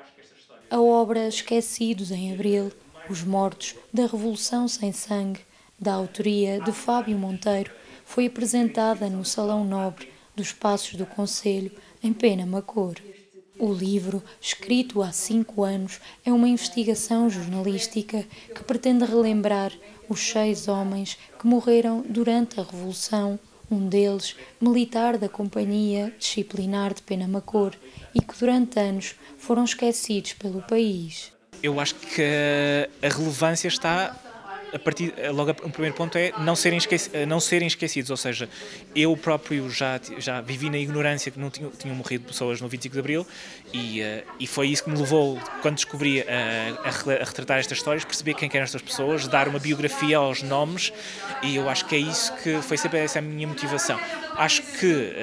A obra Esquecidos em Abril, Os Mortos da Revolução Sem Sangue, da autoria de Fábio Monteiro, foi apresentada no Salão Nobre dos Passos do Concelho, em Penamacor. O livro, escrito há 5 anos, é uma investigação jornalística que pretende relembrar os 6 homens que morreram durante a Revolução, um deles militar da Companhia Disciplinar de Penamacor, e que durante anos foram esquecidos pelo país. Eu acho que a relevância está logo o primeiro ponto é não serem esquecidos, ou seja, eu próprio já vivi na ignorância que não tinham morrido pessoas no 25 de Abril e foi isso que me levou, quando descobri a retratar estas histórias, perceber quem eram estas pessoas, dar uma biografia aos nomes, e eu acho que é isso que foi sempre essa a minha motivação. Acho que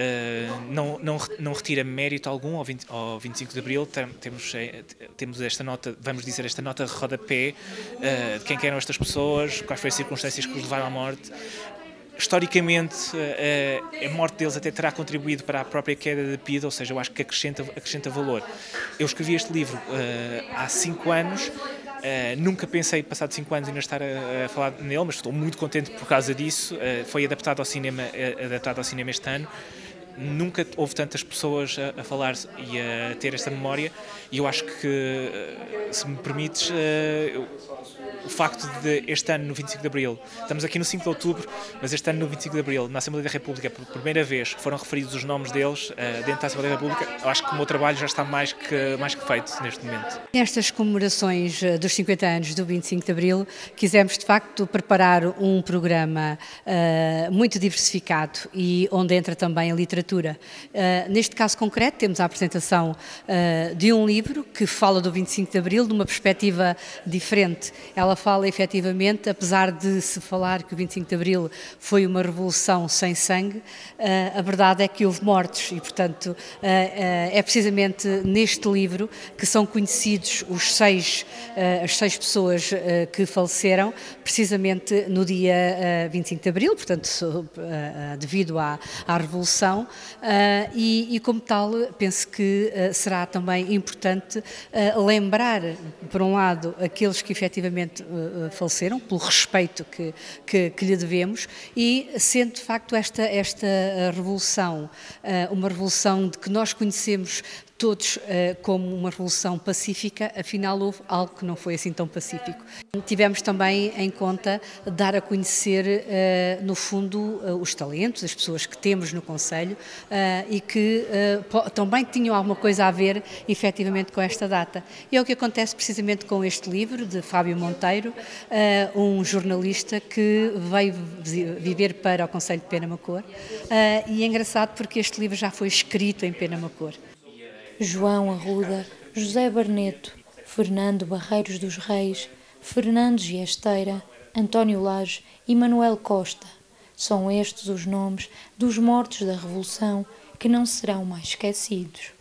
não retira mérito algum ao 25 de Abril. Temos esta nota, vamos dizer, esta nota de rodapé de quem eram estas pessoas, quais foram as circunstâncias que os levaram à morte. Historicamente, a morte deles até terá contribuído para a própria queda da PIDE, ou seja, eu acho que acrescenta valor. Eu escrevi este livro há 5 anos, nunca pensei, passado 5 anos, ainda estar a falar nele, mas estou muito contente por causa disso. Foi adaptado ao cinema este ano. Nunca houve tantas pessoas a falar e a ter esta memória, e eu acho que, se me permites, o facto de este ano, no 25 de Abril, estamos aqui no 5 de Outubro, mas este ano, no 25 de Abril, na Assembleia da República, por primeira vez, foram referidos os nomes deles dentro da Assembleia da República. Eu acho que o meu trabalho já está mais que feito neste momento. Nestas comemorações dos 50 anos do 25 de Abril, quisemos, de facto, preparar um programa muito diversificado e onde entra também a literatura. Neste caso concreto, temos a apresentação de um livro que fala do 25 de Abril de uma perspectiva diferente. Ela fala, efetivamente, apesar de se falar que o 25 de Abril foi uma revolução sem sangue, a verdade é que houve mortos e, portanto, é precisamente neste livro que são conhecidos as 6 pessoas que faleceram, precisamente no dia 25 de Abril, portanto, devido à Revolução, e como tal, penso que será também importante lembrar, por um lado, aqueles que efetivamente faleceram, pelo respeito que lhe devemos, e sendo de facto esta revolução uma revolução de que nós conhecemos todos como uma revolução pacífica, afinal houve algo que não foi assim tão pacífico. Tivemos também em conta dar a conhecer, no fundo, os talentos, as pessoas que temos no Concelho e que também tinham alguma coisa a ver, efetivamente, com esta data. E é o que acontece precisamente com este livro de Fábio Monteiro, um jornalista que veio viver para o Concelho de Penamacor, e é engraçado porque este livro já foi escrito em Penamacor. João Arruda, José Barneto, Fernando Barreiros dos Reis, Fernando Giesteira, António Lage e Manuel Costa. São estes os nomes dos mortos da Revolução que não serão mais esquecidos.